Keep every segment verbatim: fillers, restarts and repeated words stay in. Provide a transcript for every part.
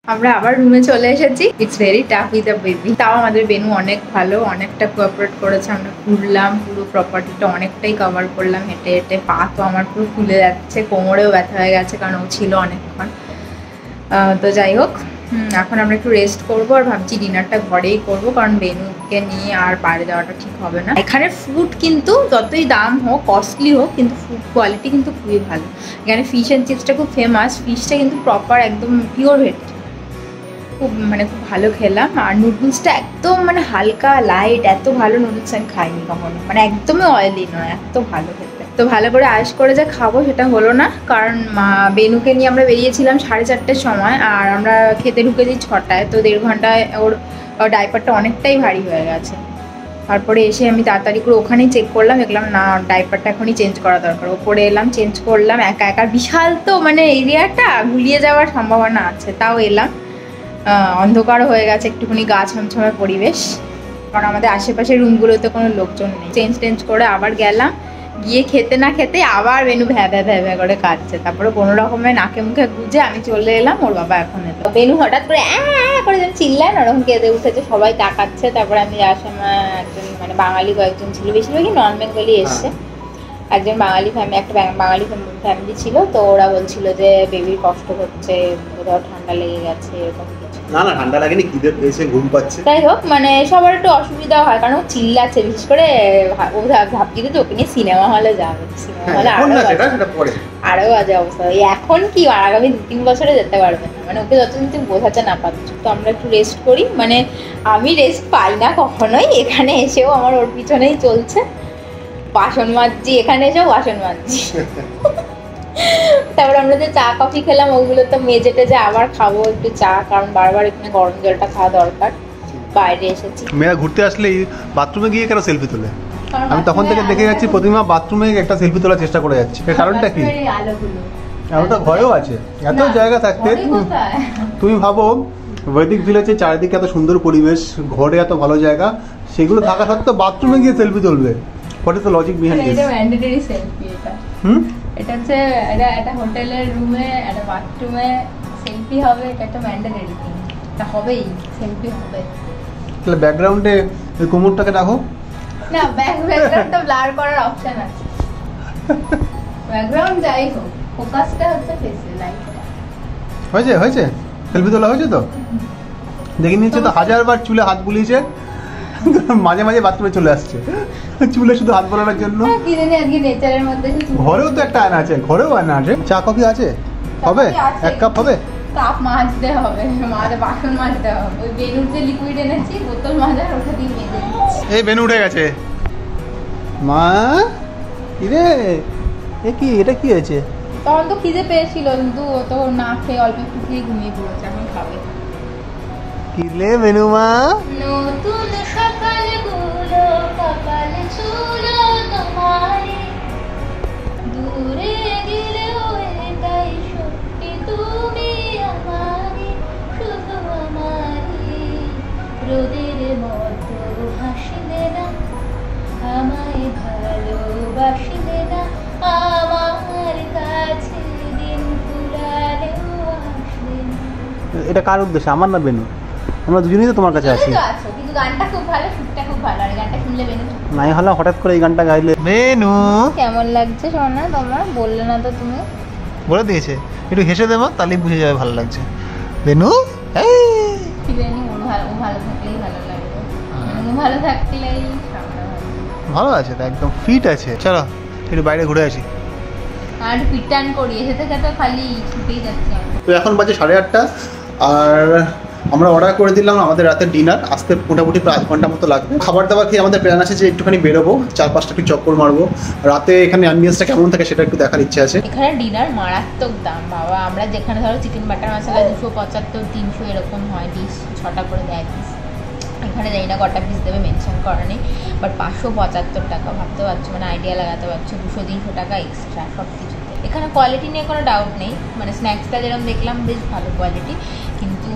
আমরা আবার রুমে চলে এসেছি। It's very tough with a baby. তাও আমাদের বেনু অনেক ভালো, অনেকটা কোঅপারেট করেছে। আমরা ঘুরলাম, পুরো প্রপার্টিটা অনেকটাই কভার করলাম হেঁটে হেঁটে। পা তো আমার পুরো ফুলে যাচ্ছে, কোমরেও ব্যথা হয়ে গেছে কারণ ও ছিল অনেকক্ষণ। তো যাই হোক, এখন আমরা একটু রেস্ট করবো আর ভাবছি ডিনারটা ঘরেই করবো, কারণ বেনুকে নিয়ে আর বাইরে যাওয়াটা ঠিক হবে না। এখানে ফুড কিন্তু যতই দাম হোক, কস্টলি হোক, কিন্তু ফুড কোয়ালিটি কিন্তু খুবই ভালো। এখানে ফিশ অ্যান্ড চিপসটা খুব ফেমাস। ফিশটা কিন্তু প্রপার একদম পিওর ভেট, খুব মানে খুব ভালো খেলাম। আর নুডলসটা একদম মানে হালকা লাইট, এত ভালো নুডলস আমি খাইনি কখনো, মানে একদমই অয়েলি নয়, এত ভালো খেতে। তো ভালো করে আয়েশ করে যা খাবো সেটা হলো না, কারণ বেনুকে নিয়ে আমরা বেরিয়েছিলাম সাড়ে চারটের সময় আর আমরা খেতে ঢুকেছি ছটায়। তো দেড় ঘন্টায় ওর ডাইপারটা অনেকটাই ভারী হয়ে গেছে। তারপরে এসে আমি তাড়াতাড়ি করে ওখানেই চেক করলাম, দেখলাম না ডাইপারটা এখনই চেঞ্জ করা দরকার। ওপরে এলাম, চেঞ্জ করলাম একা একা। বিশাল তো মানে এরিয়াটা গুলিয়ে যাওয়ার সম্ভাবনা আছে, তাও এলাম। অন্ধকারও হয়ে গেছে, একটুখানি গা ছমছমে পরিবেশ, কারণ আমাদের আশেপাশের রুমগুলোতে কোনো লোকজন নেই। চেঞ্জ টেঞ্জ করে আবার গেলাম, গিয়ে খেতে না খেতে আবার বেনু ভ্যা ভ্যা ভ্যা ভ্যা করে কাঁদছে। তারপরে কোনো রকমের নাকে মুখে গুঁজে আমি চলে এলাম, ওর বাবা এখন এলো। বেনু হঠাৎ করে অ্যাঁ করে যেন চিল্লায় না, ওরকম কেঁদে উঠেছে, সবাই তাকাচ্ছে। তারপরে আমি যাওয়ার সময় একজন মানে বাঙালি কয়েকজন ছিল, বেশিরভাগই নন বেঙ্গলি এসছে। একজন বাঙালি ফ্যামিলি, একটা বাঙালি ফ্যামিলি ছিল, তো ওরা বলছিল যে বেবির কষ্ট হচ্ছে, কোথাও ঠান্ডা লেগে গেছে, এরকম কিছু। না না ঠান্ডা লাগেনি, খিদে পেয়েছে, ঘুম পাচ্ছে। যাই হোক, মানে সবার একটু অসুবিধা হয় কারণ ও চিল্লাচ্ছে, বিশেষ করে ও ভাবছি যে ওকে নিয়ে সিনেমা হলে যাবে। সিনেমা হলে আরো বাজে অবস্থা। এখন কি আগামী দু তিন বছরে যেতে পারবে না, মানে ওকে যতদিন তুমি বোঝাতে না পারছো। তো আমরা একটু রেস্ট করি, মানে আমি রেস্ট পাই না কখনোই, এখানে এসেও আমার ওর পিছনেই চলছে। বাসন মাজছি, এখানে এসেও বাসন মাজছি। তারপর আমরা যে চা কফি খেলাম ওগুলো তো মেজে টেজে আবার খাবো একটু চা, কারণ বারবার এখানে গরম জলটা খাওয়া দরকার। বাইরে এসেছি, মেয়েরা ঘুরতে আসলে বাথরুমে গিয়ে কেন সেলফি তোলে? আমি তখন থেকে দেখে যাচ্ছি প্রতিমা বাথরুমে একটা সেলফি তোলার চেষ্টা করে যাচ্ছে। এর কারণটা কি? এমনটা ভয়ও আছে, এত জায়গা থাকতে। তুমি ভাবো বৈদিক ভিলেজে চারিদিকে এত সুন্দর পরিবেশ, ঘরে এত ভালো জায়গা, সেগুলো থাকা সত্ত্বেও বাথরুমে গিয়ে সেলফি তুলবে। What is the logic behind this? এটা ম্যান্ডেটরি সেলফি। এটা হুম এটা হচ্ছে এটা একটা হোটেলের রুমে একটা বাথরুমে সেলফি হবে, এটা একটা ম্যান্ডেটরি থিং। এটা হবেই, সেলফি হবে। তাহলে ব্যাকগ্রাউন্ডে ওই কোমরটাকে রাখো না, ব্যাক ব্যাকগ্রাউন্ড তো ব্লার করার অপশন আছে। ব্যাকগ্রাউন্ড যাই হোক, ফোকাসটা হচ্ছে ফেসে, লাইটটা। হয়েছে হয়েছে সেলফি তোলা হয়েছে তো? দেখে নিচ্ছে তো হাজারবার চুলে হাত বুলিয়েছে, মাঝে মাঝে বাথরুমে চলে আসছে চুলে শুধু হাত বোলানোর জন্য। কি জানি আজকে নেচারের মধ্যে ঘরেও তো একটা আয়না আছে, ঘরেও আয়না আছে। চা কফি আছে? হবে এক কাপ হবে? কাপ মাজতে হবে, মাঝে বাসন মাজতে হবে। ওই বেনুর যে লিকুইড এনেছি বোতল মাজার, ওটা দিয়ে মেজে দিচ্ছি। এই বেনু উঠে গেছে। মা কিরে এ কি, এটা কি হয়েছে? তখন তো খিদে পেয়েছিল, কিন্তু ও তো না খেয়ে অল্প একটু খেয়ে ঘুমিয়ে পড়েছে, এখন খাবে। কিলে বেনু মা? নতুন সকাল গুলো কপাল ছুলো তোমারে, দূরে গেলেও তাই সত্যি তুমি আমারে, শুধু আমারে। রোদের মতো হাসলে না, আমায় ভালোবাসলে না, আমার কাছে দিন ফুরালেও আসলে না। এটা কার উদ্দেশ্যে, আমার না বেনু? আমরা দুজনেই তো তোমার কাছে আছি। কিন্তু গানটা খুব ভালো, সুরটা খুব ভালো, আর গানটা শুনলে বেনু নাই হলো হঠাৎ করে এই গানটা গাইলে। বেনু কেমন লাগছে সোনা তোমার? বললে না তো তুমি। বলে দিয়েছে, একটু হেসে দেবো তাহলেই বুঝে যাবে ভালো লাগছে। বেনু এই বেনু ভালো, ভালো থাকলেই ভালো লাগবে, বেনু ভালো থাকলেই ভালো আছে তো, একদম ফিট আছে। চলো একটু বাইরে ঘুরে আসি। আর পিটান করি, এসে থেকে তো খালি ছুটেই যাচ্ছে। তো এখন বাজে সাড়ে আটটা, আর আমরা অর্ডার করে দিলাম আমাদের রাতের ডিনার। আসতে মোটামুটি প্রায় আধ ঘন্টা মতো লাগবে। খাবার দাবার খেয়ে আমাদের প্ল্যান আছে যে একটুখানি বেরোবো, চার পাঁচটা একটু চক্কর মারবো। রাতে এখানে অ্যাম্বিয়েন্সটা কেমন থাকে সেটা একটু দেখার ইচ্ছে আছে। এখানে ডিনার মারাত্মক দাম বাবা। আমরা যেখানে ধরো চিকেন বাটার মশলা দুশো পঁচাত্তর তিনশো এরকম হয় ডিশ, ছটা করে দেয় পিস। এখানে জানি না কটা পিস দেবে, মেনশন করা নেই, বাট পাঁচশো পঁচাত্তর টাকা। ভাবতে পারছো, মানে আইডিয়া লাগাতে পারছো, দুশো তিনশো টাকা এক্সট্রা সব কিছুতে। এখানে কোয়ালিটি নিয়ে কোনো ডাউট নেই, মানে স্ন্যাক্সটা যেরকম দেখলাম বেশ ভালো কোয়ালিটি, কিন্তু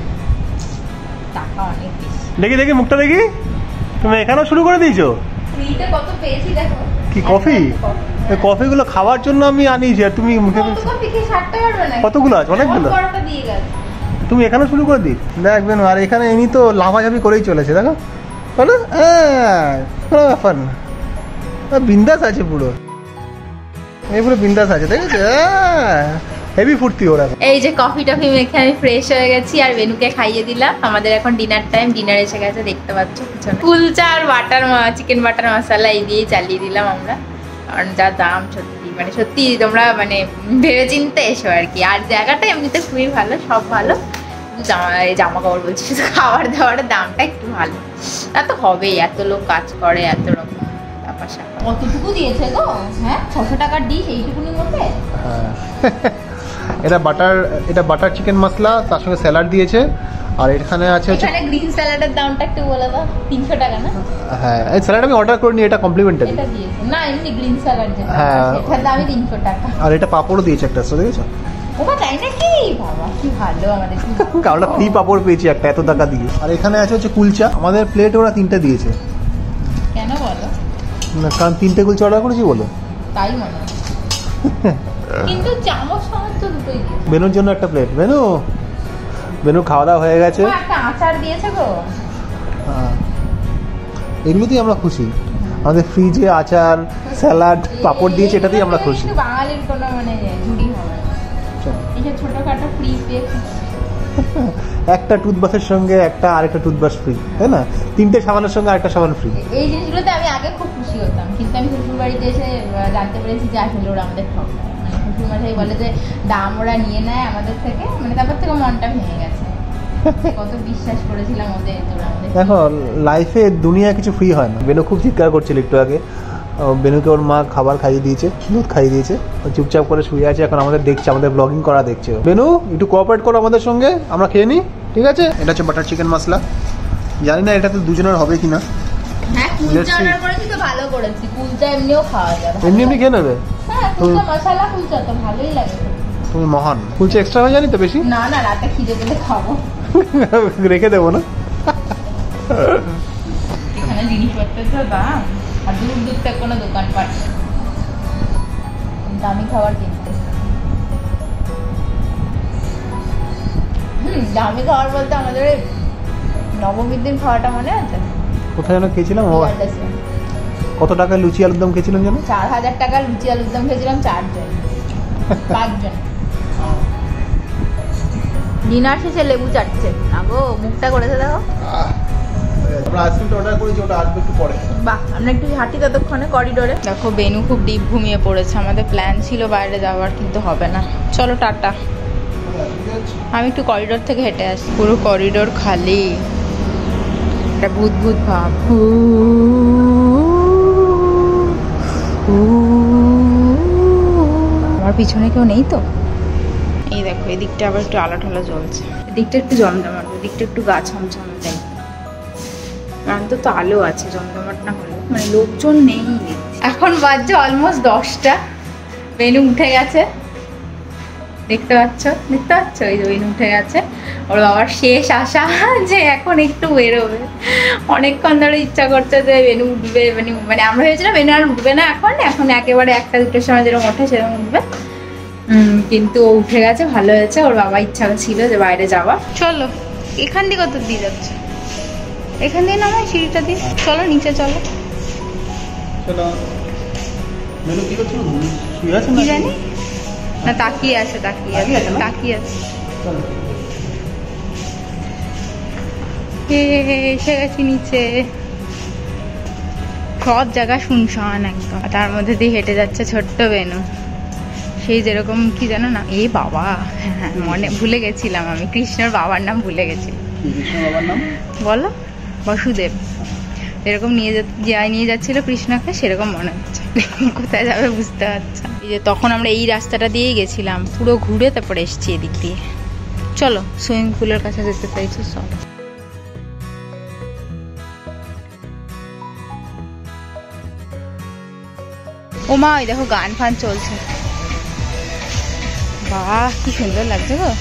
টাকা অনেক বেশি। দেখি দেখি মুখটা দেখি, তুমি এখানেও শুরু করে দিয়েছো। ফ্রিতে কত পেয়েছি দেখো। কি কফি? এই কফিগুলো খাওয়ার জন্য আমি আনিয়েছি, আর তুমি মুখে কত কফি খেয়ে ষাট টাকার বানাই। কতগুলো আছে? অনেকগুলো। বড়টা দিয়ে গেছে। তুমি এখানে শুরু করে দিই দেখবেন। আর এখানে এমনি তো লাফাঝাফি করেই চলেছে, দেখো বলো, কোনো ব্যাপার না, বিন্দাস আছে পুরো, এই পুরো বিন্দাস আছে, দেখেছো, হেভি ফুর্তি ওরা। এই যে কফি টফি মেখে আমি ফ্রেশ হয়ে গেছি আর বেনুকে খাইয়ে দিলাম। আমাদের এখন ডিনার টাইম, ডিনার এসে গেছে, দেখতে পাচ্ছ পিছনে কুলচা আর বাটার চিকেন বাটার মশলা এই দিয়েই চালিয়ে দিলাম আমরা, কারণ যা দাম সত্যি, মানে সত্যি তোমরা মানে ভেবে চিন্তে এসো আর কি। আর জায়গাটা এমনিতে খুবই ভালো, সব ভালো, জামা জামা কাপড় বলছি, শুধু খাবার দাবারের দামটা একটু ভালো, তা তো হবেই, এত লোক কাজ করে, এত রকম ব্যাপার স্যাপার। কতটুকু দিয়েছে গো? হ্যাঁ, ছশো টাকার ডিশ এইটুকুনির মধ্যে। এটা বাটার, এটা বাটার চিকেন মশলা, তার সঙ্গে স্যালাড দিয়েছে। আর এখানে আছে হচ্ছে এখানে গ্রিন স্যালাডের দামটা একটু বলে দাও। তিনশো টাকা না? হ্যাঁ, এই স্যালাড আমি অর্ডার করিনি, এটা কমপ্লিমেন্টারি। এটা দিয়েছে না, এমনি গ্রিন স্যালাড যেটা, হ্যাঁ, এটার দামই তিনশো টাকা। আর এটা পাপড়ও দিয়েছে একটা, দেখেছো? ওটা তাই নাকি? বাবা কি ভালো আমাদের, কারণ ফ্রি পাপড় পেয়েছি একটা, এত টাকা দিয়ে। আর এখানে আছে হচ্ছে কুলচা, আমাদের প্লেট ওরা তিনটে দিয়েছে। কেন বলো? না, কারণ তিনটে কুলচা অর্ডার করেছি বলো। তাই মনে হয়, কিন্তু চামচ চামচ তো দুটোই দিয়েছে। বেনুর জন্য একটা প্লেট, বেনু বেনু খাওয়া দাওয়া হয়ে গেছে। একটা আচার দিয়েছে গো। হ্যাঁ, এগুলোতেই আমরা খুশি, আমাদের ফ্রিজে আচার, স্যালাড, পাপড় দিয়েছে, এটাতেই আমরা খুশি। বাঙালির কোনো মানে ঝুড়ি হবে না, এই যে ছোটখাটো ফ্রি পেয়ে একটা টুথব্রাশের সঙ্গে একটা আরেকটা টুথব্রাশ ফ্রি, তাই না? তিনটে সাবানের সঙ্গে আরেকটা সাবান ফ্রি। এই জিনিসগুলোতে আমি আগে খুব খুশি হতাম, কিন্তু আমি শ্বশুর বাড়িতে এসে জানতে পেরেছি যে আসলে ওরা আমাদের ঠকায়। মানে শ্বশুর মশাই বলে যে দাম ওরা নিয়ে নেয় আমাদের থেকে, মানে তারপর থেকে মনটা ভেঙে গেছে, কত বিশ্বাস করেছিলাম ওদের। দেখো, লাইফে দুনিয়া কিছু ফ্রি হয় না। বেনু খুব চিৎকার করছিল একটু আগে, বেনুকে ওর মা খাবার খাইয়ে দিয়েছে, দুধ খাইয়ে দিয়েছে, চুপচাপ করে শুয়ে আছে, এখন আমাদের দেখছে, আমাদের ব্লগিং করা দেখছে। বেনু একটু কোঅপারেট করো আমাদের সঙ্গে, আমরা খেয়ে নিই, ঠিক আছে? এটা হচ্ছে বাটার চিকেন মশলা, জানি না এটা তো দুজনের হবে কিনা। হ্যাঁ, কুলচা অর্ডার করেছি তো ভালো করেছি, কুলচা এমনিও খাওয়া যাবে, এমনি এমনি খেয়ে নেবে। হ্যাঁ, কুলচা মশলা কুলচা তো ভালোই লাগে। তুমি মহান। কুলচা এক্সট্রা হয়ে জানি তো বেশি? না না, রাতে খিদে পেলে খাবো, রেখে দেবো না। এখানে জিনিসপত্রের তো দাম, আর দূর দূর থেকে কোনো দোকান পাট দামি খাবার কিনতে। হুম, দামি খাবার বলতে আমাদের ওই নবমীর দিন খাওয়াটা মনে আছে? কোথায় যেন খেয়েছিলাম? কত টাকায় লুচি আলুর দম খেয়েছিলাম যেন? চার হাজার টাকা লুচি আলুর দম খেয়েছিলাম চারজন, পাঁচজন। ডিনার শেষে লেবু চাটছে, আগো মুখটা করেছে দেখো। আমরা আইসক্রিমটা অর্ডার করেছি, ওটা আসবে একটু পরে। বাহ, আমরা একটু হাঁটি ততক্ষণে করিডোরে। দেখো বেনু খুব ডিপ ঘুমিয়ে পড়েছে, আমাদের প্ল্যান ছিল বাইরে যাওয়ার, কিন্তু হবে না। চলো টাটা, আমি একটু করিডোর থেকে হেঁটে আসি। পুরো করিডোর খালি, একটা ভূত ভূত ভাব। আমার পিছনে কেউ নেই তো? এই দেখো, এদিকটা আবার একটু আলো ঠালো জ্বলছে, এদিকটা একটু জমজমাট, এদিকটা একটু গা ছমছম টাইপ। অন্তত আলো আছে, জমজমাট না হলে, মানে লোকজন নেই। এখন বাজছে অলমোস্ট দশটা, বেনু উঠে গেছে, দেখতে পাচ্ছ দেখতে পাচ্ছ এই যে বেনু উঠে গেছে। ওর বাবার শেষ আশা যে এখন একটু বেরোবে, অনেকক্ষণ ধরে ইচ্ছা করছে যে বেনু উঠবে, মানে মানে আমরা ভেবেছিলাম বেনু আর উঠবে না এখন, এখন একেবারে একটা দুটোর সময় যেরকম ওঠে সেরকম উঠবে, কিন্তু ও উঠে গেছে, ভালো হয়েছে। ওর বাবা ইচ্ছা ছিল যে বাইরে যাওয়া। চলো, এখান দিয়ে কত দিয়ে যাচ্ছে, এখান দিয়ে নামাই সিঁড়িটা দিয়ে, চলো নিচে চলো। কি জানি না, তাকিয়ে আছে তাকিয়ে আছে তাকিয়ে আছে। এসে গেছি নিচে, সব জায়গা শুনশান একদম, তার মধ্যে দিয়ে হেঁটে যাচ্ছে ছোট্ট বেনু, সেই যেরকম কি জানো না, এই বাবা হ্যাঁ মনে ভুলে গেছিলাম আমি, কৃষ্ণর বাবার নাম ভুলে গেছি। বলো, বসুদেব, এরকম নিয়ে যা নিয়ে যাচ্ছিল কৃষ্ণকে, সেরকম মনে হচ্ছে। কোথায় যাবে বুঝতে পারছি। এই যে তখন আমরা এই রাস্তাটা দিয়েই গেছিলাম, পুরো ঘুরে তারপরে এসছি এদিক দিয়ে। চলো, সুইমিং পুলের কাছে যেতে চাইছো সব। ও মা, ওই দেখো গান ফান চলছে, বাহ কি সুন্দর লাগছে গো।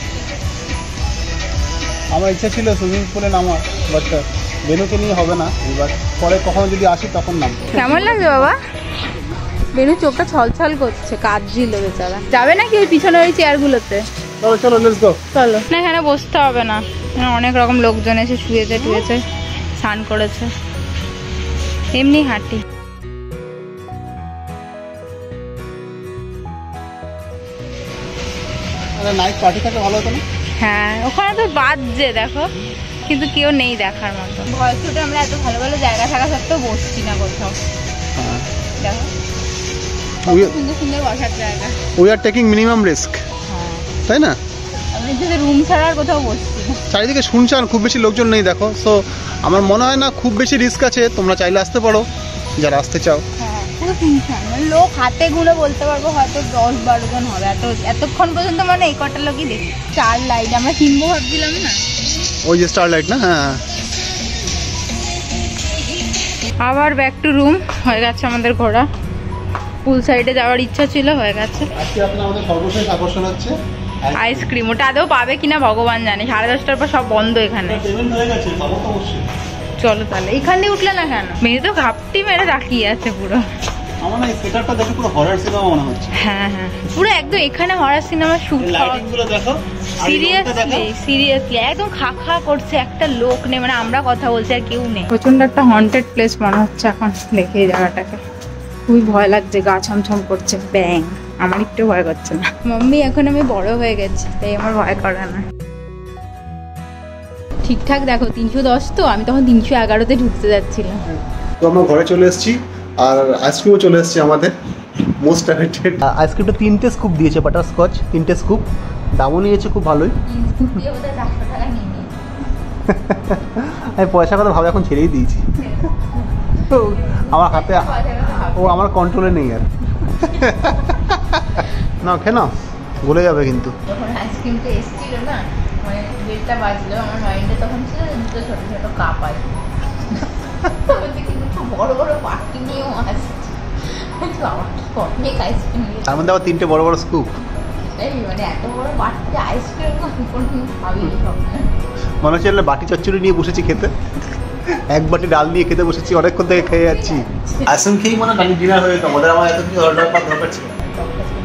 আমার ইচ্ছা ছিল সুইমিং পুলে নামার, বাট বেনুকে নিয়ে হবে না, এবার পরে কখনো যদি আসি তখন নামবো। কেমন লাগছে বাবা? বেনু চোখটা ছলছল করছে, কাঁদছিল বেচারা। যাবে নাকি ওই পিছনে ওই চেয়ারগুলোতে? চলো চলো লেটস গো। চলো না, এখানে বসতে হবে না, অনেক রকম লোকজন এসে শুয়েছে টুয়েছে, স্নান করেছে, এমনি হাঁটি। আরে নাইট পার্টি থাকলে ভালো হতো না? হ্যাঁ ওখানে তো বাজছে দেখো, কিন্তু কেউ নেই দেখার মতো। ভয় ছুটে আমরা এত ভালো ভালো জায়গা থাকা সত্ত্বেও বসছি না কোথাও। দেখো সুন্দর সুন্দর বসার জায়গা। We are taking minimum risk, তাই না? আমি যদি রুম ছাড়া আর কোথাও বসছি না। চারিদিকে শুনছেন, খুব বেশি লোকজন নেই দেখো, সো আমার মনে হয় না খুব বেশি রিস্ক আছে। তোমরা চাইলে আসতে পারো যারা আসতে চাও। হ্যাঁ পুরো শুনছেন, মানে লোক হাতে গুলো বলতে পারবো হয়তো দশ বারো জন হবে, এত এতক্ষণ পর্যন্ত মানে এই কটা লোকই দেখি। চার লাইট আমরা কিনবো ভাবছিলাম না, ওই যে স্টার লাইট না? হ্যাঁ। আবার ব্যাক টু রুম। হয়ে গেছে আমাদের ঘোরা, পুল সাইডে যাওয়ার ইচ্ছা ছিল, হয়ে গেছে। আজকে আপনার আমাদের সর্বশেষ আকর্ষণ হচ্ছে আইসক্রিম। ওটা আদৌ পাবে কিনা ভগবান জানে, সাড়ে দশটার পর সব বন্ধ এখানে। পেমেন্ট হয়ে গেছে, পাবো তো অবশ্যই। চলো তাহলে, এখানে উঠলে না কেন? মেয়ে তো ঘাপটি মেরে তাকিয়ে আছে পুরো। আমার না এই সেটআপটা দেখে পুরো হরর সিনেমা মনে হচ্ছে। হ্যাঁ হ্যাঁ পুরো একদম এখানে হরর সিনেমা শুট। লাইটিংগুলো দেখো, সিরিয়াসলি সিরিয়াসলি একদম খা খা করছে, একটা লোক নেই, মানে আমরা কথা বলছি আর কেউ নেই। প্রচন্ড একটা হন্টেড প্লেস মনে হচ্ছে এখন দেখে এই জায়গাটাকে। খুবই ভয় লাগছে, গা ছমছম করছে, ব্যাং। আমার একটু ভয় করছে না। মাম্মি এখন আমি বড় হয়ে গেছি, তাই আমার ভয় করে না। ঠিকঠাক দেখো, তিনশো দশ তো, আমি তখন তিনশো এগারোতে ঢুকতে যাচ্ছিলাম। তো আমরা ঘরে চলে এসেছি, আর আইসক্রিমও চলে এসেছে আমাদের মোস্ট অ্যাভেটেড। আইসক্রিমটা তিনটে স্কুপ দিয়েছে, বাটার স্কচ তিনটে স্কুপ, দামও নিয়েছে খুব ভালোই। আমি পয়সা কথা ভাবে এখন ছেড়েই দিয়েছি, তো আমার হাতে, ও আমার কন্ট্রোলে নেই আর। না খেয়ে নাও, গলে যাবে কিন্তু। যখন আইসক্রিমটা এসেছিল না, মানে বেলটা বাজলো, আমার মাইন্ডে তখন ছিল দুটো ছোট ছোট কাপ আছে, বড় বড় বাটি নিয়েও আসছে, অনেক আইসক্রিম। তার মধ্যে আবার তিনটে বড় বড় স্কুপ, মানে এত বড় বাটিতে আইসক্রিম ভাবিনি স্বপ্নে। মনে হচ্ছে বাটি চচ্চড়ি নিয়ে বসেছি খেতে, এক বাটি ডাল নিয়ে খেতে বসেছি, অনেকক্ষণ থেকে খেয়ে যাচ্ছি। আইসক্রিম খেয়েই মনে হয় ডিনার হয়ে যেত, ওদের আমার এত কিছু অর্ডার করার দরকার ছিল।